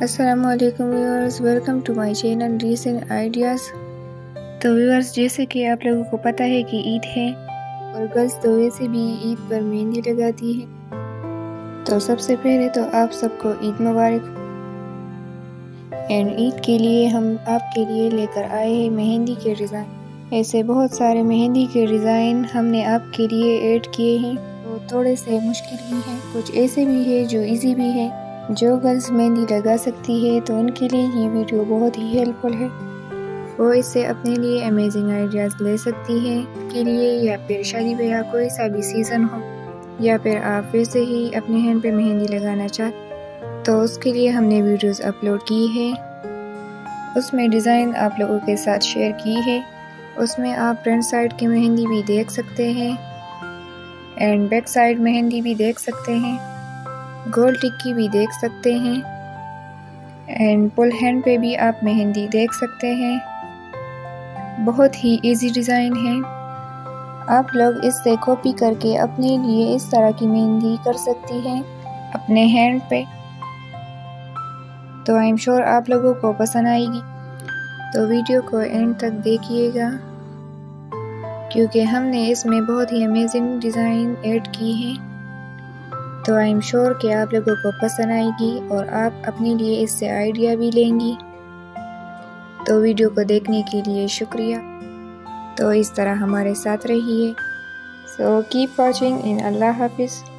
अस्सलामुअलैकुम viewers, welcome to my channel recent ideas. तो viewers, जैसे कि आप लोगों को पता है कि ईद है और गर्ल्स तो वैसे भी ईद पर मेहंदी लगाती है। तो सबसे पहले तो आप सबको ईद मुबारक। एंड ईद के लिए हम आपके लिए लेकर आए हैं मेहंदी के डिज़ाइन। ऐसे बहुत सारे मेहंदी के डिज़ाइन हमने आपके लिए ऐड किए हैं। तो थोड़े से मुश्किल भी हैं, कुछ ऐसे भी है जो इजी भी है। जो गर्ल्स मेहंदी लगा सकती है तो उनके लिए ये वीडियो बहुत ही हेल्पफुल है। वो इससे अपने लिए अमेजिंग आइडियाज़ ले सकती है के लिए, या फिर शादी ब्याह कोई सा भी सीज़न हो, या फिर आप वैसे ही अपने हैंड पे मेहंदी लगाना चाहते तो उसके लिए हमने वीडियोस अपलोड की है। उसमें डिज़ाइन आप लोगों के साथ शेयर की है। उसमें आप फ्रंट साइड की मेहंदी भी देख सकते हैं एंड बैक साइड मेहंदी भी देख सकते हैं, गोल टिक्की भी देख सकते हैं एंड फुल हैंड पे भी आप मेहंदी देख सकते हैं। बहुत ही इजी डिज़ाइन है। आप लोग इससे कॉपी करके अपने लिए इस तरह की मेहंदी कर सकती हैं अपने हैंड पे। तो आई एम श्योर आप लोगों को पसंद आएगी। तो वीडियो को एंड तक देखिएगा क्योंकि हमने इसमें बहुत ही अमेजिंग डिज़ाइन ऐड की है। तो आई एम श्योर कि आप लोगों को पसंद आएगी और आप अपने लिए इससे आइडिया भी लेंगी। तो वीडियो को देखने के लिए शुक्रिया। तो इस तरह हमारे साथ रहिए। सो कीप वॉचिंग इन अल्लाह हाफिज़।